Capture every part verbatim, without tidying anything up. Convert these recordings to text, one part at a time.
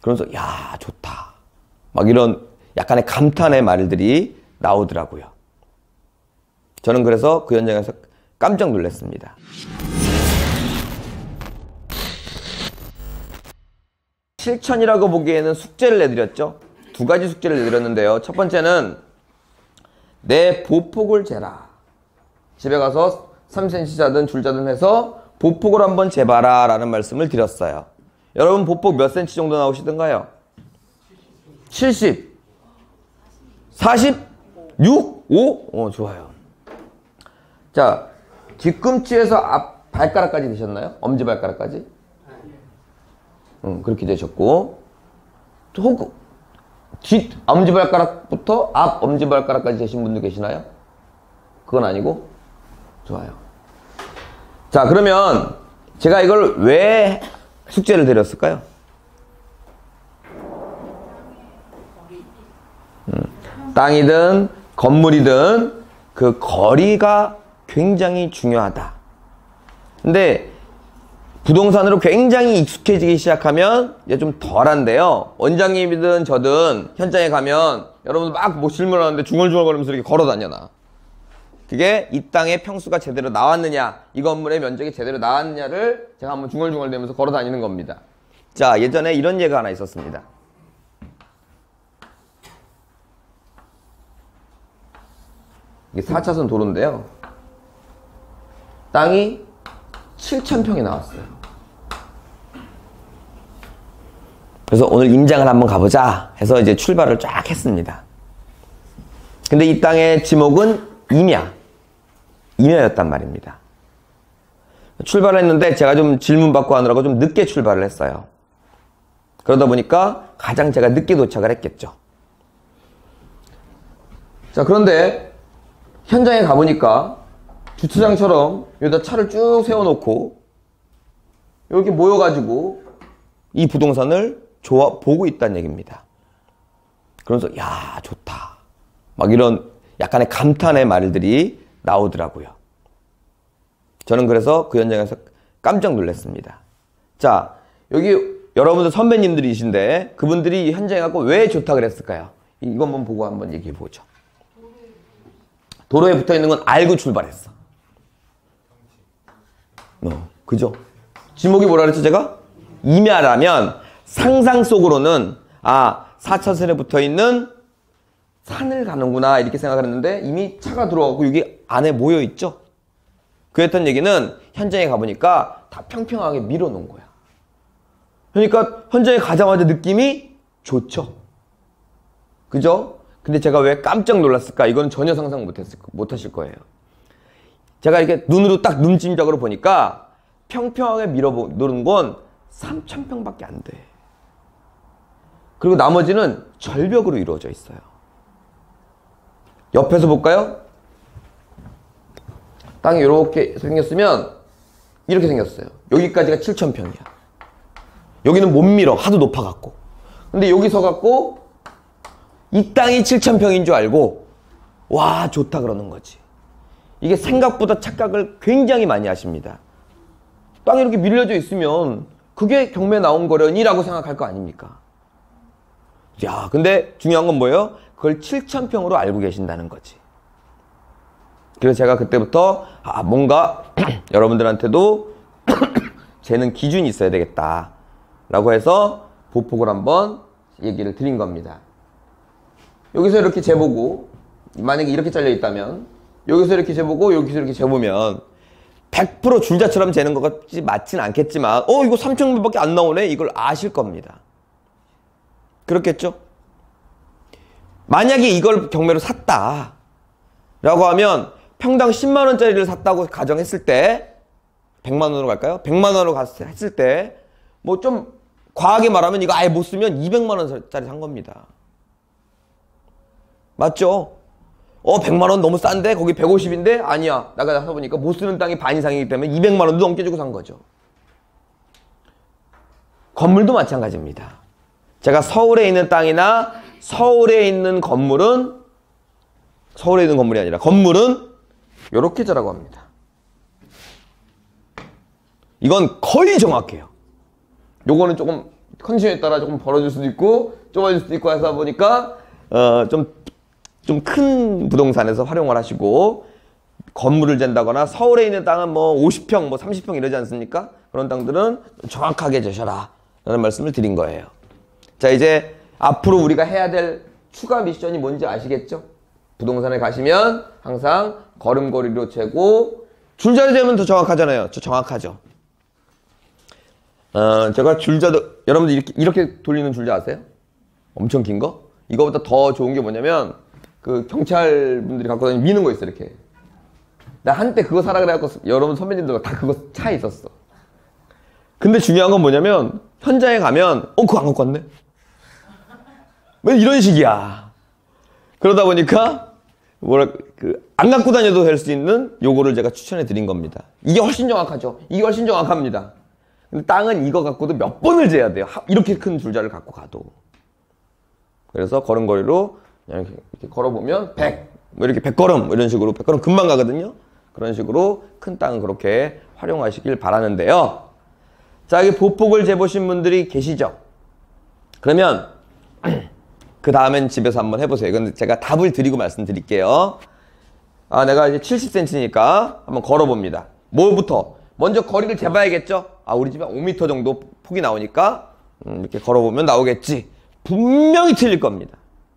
그러면서 야 좋다 막 이런 약간의 감탄의 말들이 나오더라고요. 저는 그래서 그 현장에서 깜짝 놀랐습니다. 실천이라고 보기에는 숙제를 내드렸죠. 두 가지 숙제를 내드렸는데요. 첫 번째는 내 보폭을 재라. 집에 가서 삼 센티미터든 줄자든 해서 보폭을 한번 재봐라 라는 말씀을 드렸어요. 여러분 보폭 몇 센치 정도 나오시던가요? 칠십, 사십, 육, 오? 어, 좋아요. 자, 뒤꿈치에서 앞 발가락까지 되셨나요? 엄지발가락까지? 응, 그렇게 되셨고, 혹, 뒷 엄지발가락부터 앞 엄지발가락까지 되신 분들 계시나요? 그건 아니고? 좋아요. 자, 그러면 제가 이걸 왜 숙제를 드렸을까요? 음, 땅이든 건물이든 그 거리가 굉장히 중요하다. 근데 부동산으로 굉장히 익숙해지기 시작하면 이제 좀 덜한데요. 원장님이든 저든 현장에 가면 여러분들 막 뭐 질문하는데 중얼중얼거리면서 이렇게 걸어 다녀나. 그게 이 땅의 평수가 제대로 나왔느냐, 이 건물의 면적이 제대로 나왔느냐를 제가 한번 중얼중얼대면서 걸어 다니는 겁니다. 자, 예전에 이런 예가 하나 있었습니다. 이게 사 차선 도로인데요. 땅이 칠천 평이 나왔어요. 그래서 오늘 임장을 한번 가보자 해서 이제 출발을 쫙 했습니다. 근데 이 땅의 지목은 임야, 임야였단 말입니다. 출발을 했는데 제가 좀 질문 받고 하느라고 좀 늦게 출발을 했어요. 그러다 보니까 가장 제가 늦게 도착을 했겠죠. 자, 그런데 현장에 가보니까 주차장처럼 여기다 차를 쭉 세워놓고 여기 모여가지고 이 부동산을 좋아, 보고 있다는 얘기입니다. 그러면서 야 좋다 막 이런 약간의 감탄의 말들이 나오더라고요. 저는 그래서 그 현장에서 깜짝 놀랐습니다. 자, 여기 여러분들 선배님들이신데 그분들이 현장에 가고 왜 좋다 그랬을까요? 이것만 보고 한번 얘기해 보죠. 도로에 붙어 있는 건 알고 출발했어. 어, 그죠? 지목이 뭐라 그랬죠, 제가? 임야라면 상상 속으로는 아, 사 차선에 붙어 있는 산을 가는구나 이렇게 생각을 했는데 이미 차가 들어가고 여기 안에 모여 있죠? 그랬던 얘기는 현장에 가보니까 다 평평하게 밀어놓은 거야. 그러니까 현장에 가자마자 느낌이 좋죠? 그죠? 근데 제가 왜 깜짝 놀랐을까? 이건 전혀 상상 못했을, 못하실 거예요. 제가 이렇게 눈으로 딱 눈짐작으로 보니까 평평하게 밀어놓은 건 삼천 평밖에 안 돼. 그리고 나머지는 절벽으로 이루어져 있어요. 옆에서 볼까요? 땅이 이렇게 생겼으면 이렇게 생겼어요. 여기까지가 칠천 평이야. 여기는 못 밀어. 하도 높아갖고. 근데 여기 서갖고 이 땅이 칠천 평인 줄 알고 와 좋다 그러는 거지. 이게 생각보다 착각을 굉장히 많이 하십니다. 땅이 이렇게 밀려져 있으면 그게 경매 나온 거려니라고 생각할 거 아닙니까? 야, 근데 중요한 건 뭐예요? 그걸 칠천 평으로 알고 계신다는 거지. 그래서 제가 그때부터 아 뭔가 여러분들한테도 재는 기준이 있어야 되겠다 라고 해서 보폭을 한번 얘기를 드린 겁니다. 여기서 이렇게 재보고 만약에 이렇게 잘려 있다면 여기서 이렇게 재보고 여기서 이렇게 재보면 백 퍼센트 줄자처럼 재는 것 같지 맞진 않겠지만 어 이거 삼천 평밖에 안 나오네 이걸 아실 겁니다. 그렇겠죠? 만약에 이걸 경매로 샀다 라고 하면 평당 십만 원짜리를 샀다고 가정했을 때 백만 원으로 갈까요? 백만 원으로 했을 때 뭐 좀 과하게 말하면 이거 아예 못 쓰면 이백만 원짜리 산 겁니다. 맞죠? 어 백만 원 너무 싼데? 거기 백오십인데? 아니야. 나가 사보니까 못 쓰는 땅이 반 이상이기 때문에 이백만 원도 넘게 주고 산 거죠. 건물도 마찬가지입니다. 제가 서울에 있는 땅이나 서울에 있는 건물은 서울에 있는 건물이 아니라 건물은 이렇게 자라고 합니다. 이건 거의 정확해요. 요거는 조금 컨디션에 따라 조금 벌어질 수도 있고 좁아질 수도 있고 해서 보니까 어, 좀 좀 큰 부동산에서 활용을 하시고, 건물을 잰다거나 서울에 있는 땅은 뭐 오십 평, 뭐 삼십 평 이러지 않습니까? 그런 땅들은 정확하게 재셔라 라는 말씀을 드린 거예요. 자, 이제 앞으로 우리가 해야 될 추가 미션이 뭔지 아시겠죠? 부동산에 가시면 항상 걸음걸이로 재고, 줄자로 재면 더 정확하잖아요. 저 정확하죠. 어, 제가 줄자도, 여러분들 이렇게, 이렇게 돌리는 줄자 아세요? 엄청 긴 거? 이거보다 더 좋은 게 뭐냐면, 그 경찰분들이 갖고 다니는 미는 거 있어, 이렇게. 나 한때 그거 사라 그래갖고 여러분 선배님들 다 그거 차에 있었어. 근데 중요한 건 뭐냐면 현장에 가면 어 그거 안 갖고 왔네? 왜 이런 식이야. 그러다 보니까 뭐라 그 안 갖고 다녀도 될 수 있는 요거를 제가 추천해 드린 겁니다. 이게 훨씬 정확하죠. 이게 훨씬 정확합니다. 근데 땅은 이거 갖고도 몇 번을 재야 돼요. 이렇게 큰 줄자를 갖고 가도. 그래서 걸음걸이로 그냥 이렇게, 이렇게 걸어보면 백, 뭐 이렇게 백 걸음 이런 식으로 백 걸음 금방 가거든요. 그런 식으로 큰 땅은 그렇게 활용하시길 바라는데요. 자, 여기 보폭을 재보신 분들이 계시죠? 그러면 그 다음엔 집에서 한번 해보세요. 이건 제가 답을 드리고 말씀드릴게요. 아, 내가 이제 칠십 센티미터니까 한번 걸어봅니다. 뭐부터? 먼저 거리를 재봐야겠죠? 아, 우리 집에 오 미터 정도 폭이 나오니까 음, 이렇게 걸어보면 나오겠지. 분명히 틀릴 겁니다.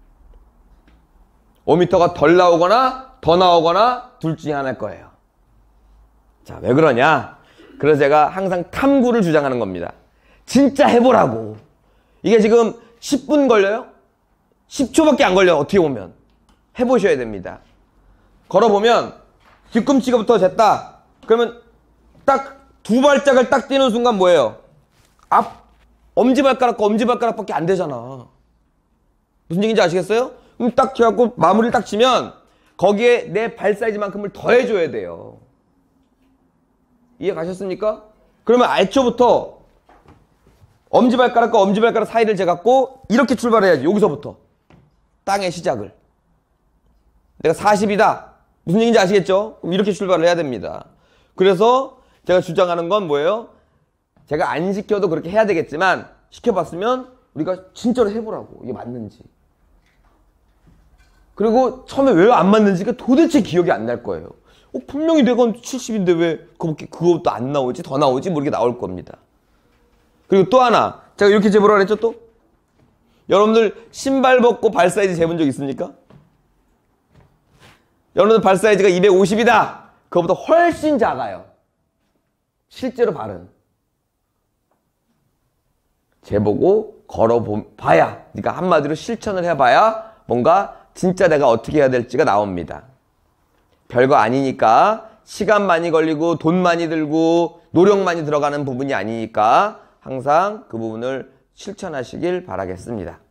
오 미터가 덜 나오거나 더 나오거나 둘 중에 하나일 거예요. 자, 왜 그러냐? 그래서 제가 항상 탐구를 주장하는 겁니다. 진짜 해보라고. 이게 지금 십 분 걸려요? 십 초밖에 안 걸려요. 어떻게 보면. 해보셔야 됩니다. 걸어보면 뒤꿈치부터 쟀다. 그러면 딱 두 발짝을 딱 뛰는 순간 뭐예요? 앞 엄지발가락과 엄지발가락밖에 안 되잖아. 무슨 얘기인지 아시겠어요? 그럼 딱 해갖고 마무리를 딱 치면 거기에 내 발 사이즈만큼을 더해줘야 돼요. 이해 가셨습니까? 그러면 알초부터 엄지발가락과 엄지발가락 사이를 재갖고 이렇게 출발해야지. 여기서부터 땅의 시작을. 내가 사십이다. 무슨 얘기인지 아시겠죠? 그럼 이렇게 출발을 해야 됩니다. 그래서 제가 주장하는 건 뭐예요? 제가 안 시켜도 그렇게 해야 되겠지만 시켜봤으면 우리가 진짜로 해보라고. 이게 맞는지. 그리고 처음에 왜 안 맞는지가 도대체 기억이 안 날 거예요. 어, 분명히 내가 칠십인데 왜 그것도, 그것도 안 나오지? 더 나오지? 뭐 이렇게 나올 겁니다. 그리고 또 하나. 제가 이렇게 재보라 그랬죠 또? 여러분들 신발 벗고 발 사이즈 재본 적 있습니까? 여러분들 발 사이즈가 이백오십이다. 그거보다 훨씬 작아요. 실제로 발은. 재보고 걸어봐야, 그러니까 한마디로 실천을 해봐야 뭔가 진짜 내가 어떻게 해야 될지가 나옵니다. 별거 아니니까, 시간 많이 걸리고 돈 많이 들고 노력 많이 들어가는 부분이 아니니까 항상 그 부분을 실천하시길 바라겠습니다.